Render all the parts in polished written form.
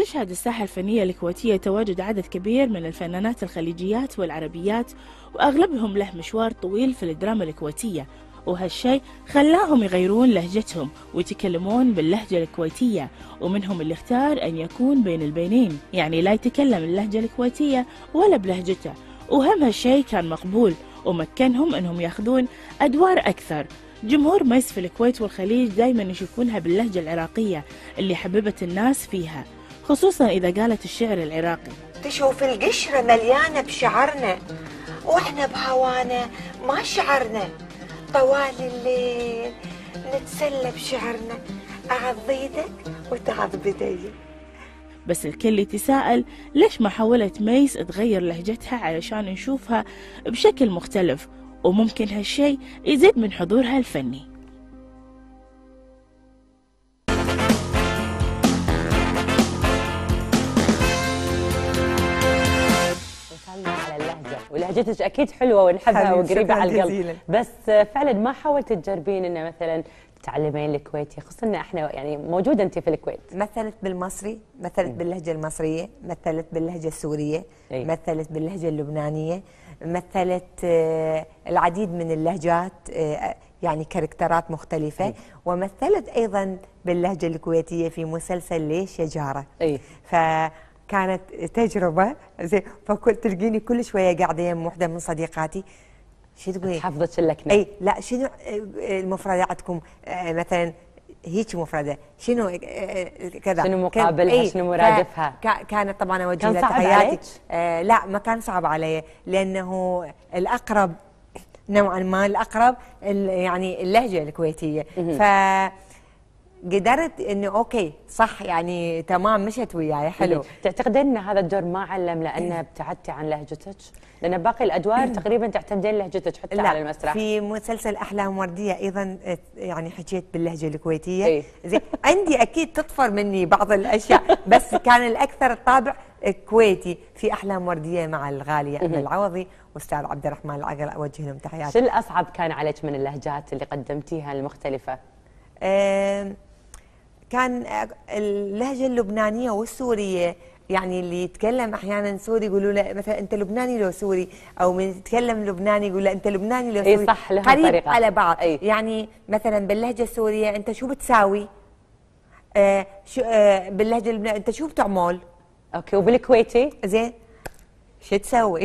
تشهد الساحة الفنية الكويتية تواجد عدد كبير من الفنانات الخليجيات والعربيات، وأغلبهم له مشوار طويل في الدراما الكويتية، وهالشي خلاهم يغيرون لهجتهم ويتكلمون باللهجة الكويتية، ومنهم اللي اختار أن يكون بين البينين، يعني لا يتكلم اللهجة الكويتية ولا بلهجته، وهم هالشي كان مقبول ومكنهم أنهم ياخذون أدوار أكثر. جمهور ميس في الكويت والخليج دايما يشوفونها باللهجة العراقية اللي حببت الناس فيها، خصوصا إذا قالت الشعر العراقي. تشوف القشرة مليانة بشعرنا واحنا بهوانا ما شعرنا، طوال الليل نتسلى بشعرنا، أعض ايدك وتعض بدي. بس الكل يتساءل ليش ما حاولت ميس تغير لهجتها علشان نشوفها بشكل مختلف، وممكن هالشي يزيد من حضورها الفني. على اللهجة، ولهجتك أكيد حلوة ونحبها وقريبة على القلب، بس فعلا ما حاولت تجربين إنه مثلا تتعلمين الكويتي، خصوصا إن احنا يعني موجودة أنت في الكويت. مثلت بالمصري، مثلت باللهجة المصرية، مثلت باللهجة السورية، مثلت باللهجة اللبنانية، مثلت العديد من اللهجات، يعني كاركترات مختلفة، ومثلت أيضا باللهجة الكويتية في مسلسل ليش يا جارة. فكانت تجربة زي، فكنت تلقيني كل شوية قاعدة يم وحدة من صديقاتي، شو تقولي؟ حفظت اللكنة. اي لا، شنو المفرداتكم مثلا هيك مفردة، شنو كذا، شنو مقابلها، شنو مرادفها؟ كانت طبعا اوجه لها تحياتي. لا ما كان صعب علي، لانه الاقرب نوعا ما، الاقرب يعني اللهجة الكويتية، قدرت انه اوكي صح، يعني تمام مشت وياي حلو. تعتقدين ان هذا الدور ما علم لانه ابتعدتي عن لهجتك؟ لان باقي الادوار تقريبا تعتمدين لهجتك حتى لا، على المسرح. في مسلسل احلام ورديه ايضا يعني حكيت باللهجه الكويتيه. زين عندي اكيد تطفر مني بعض الاشياء، بس كان الاكثر الطابع كويتي في احلام ورديه مع الغالي احمد العوضي واستاذ عبد الرحمن العقل، اوجه لهم تحياتي. شو الاصعب كان عليك من اللهجات اللي قدمتيها المختلفه؟ كان اللهجه اللبنانيه والسوريه، يعني اللي يتكلم احيانا سوري يقولوا له مثلا انت لبناني لو سوري، او من يتكلم لبناني يقول له انت لبناني لو سوري. صح، لهم قريب طريقة على بعض. يعني مثلا باللهجه السوريه انت شو بتساوي؟ باللهجه اللبنانيه انت شو بتعمل؟ اوكي، وبالكويتي زين شو تسوي؟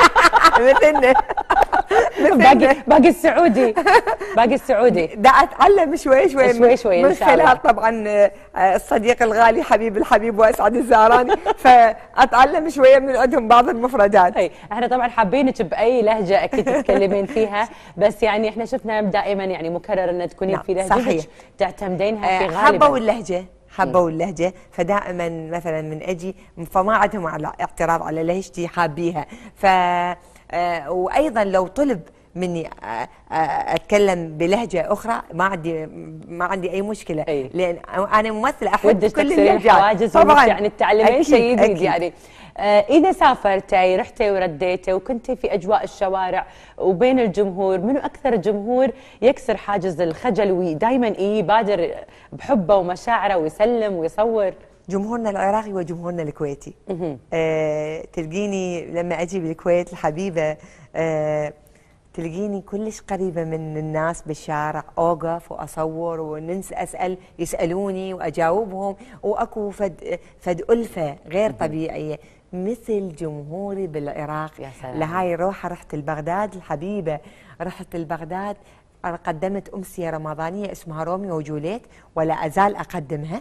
باقي السعودي، باقي السعودي دا اتعلم شوي شوي من خلال طبعا الصديق الغالي حبيب الحبيب واسعد الزهراني، فاتعلم شويه من عندهم بعض المفردات. احنا طبعا حابينك باي لهجه اكيد تتكلمين فيها، بس يعني احنا شفنا دائما يعني مكرر ان تكونين في لهجتك تعتمدينها في غالبا. حبوا اللهجه، فدائما مثلا من اجي فما عندهم اعتراض على لهجتي، حابيها. وايضا لو طلب مني اتكلم بلهجه اخرى ما عندي اي مشكله، لان انا ممثله احب كل اللهجات طبعا، يعني تتعلمين شيء جديد. يعني اذا سافرتي رحتي ورديتي وكنتي في اجواء الشوارع وبين الجمهور، منو اكثر جمهور يكسر حاجز الخجل ودائما يبادر بحبه ومشاعره ويسلم ويصور؟ جمهورنا العراقي وجمهورنا الكويتي. تلقيني لما اجي بالكويت الحبيبه تلقيني كلش قريبه من الناس بالشارع، اوقف واصور وننس اسال، يسالوني واجاوبهم، واكو فد الفه غير طبيعيه مثل جمهوري بالعراق. لهاي روحه رحت لبغداد الحبيبه، رحت لبغداد قدمت امسيه رمضانيه اسمها روميو وجوليت ولا ازال اقدمها.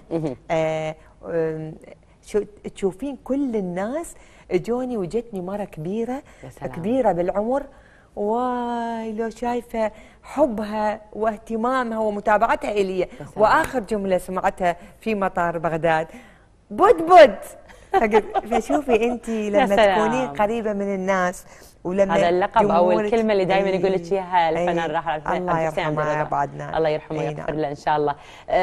تشوفين كل الناس اجوني، وجتني مره كبيره كبيره بالعمر، واي لو شايفه حبها واهتمامها ومتابعتها الي. واخر جمله سمعتها في مطار بغداد بود فشوفي انت لما تكونين قريبه من الناس، ولما هذا اللقب او الكلمه اللي دائما يقول لك اياها الفنان الراحل الله يرحمه يا بعدنا، الله يرحمه ويغفر له ان شاء الله.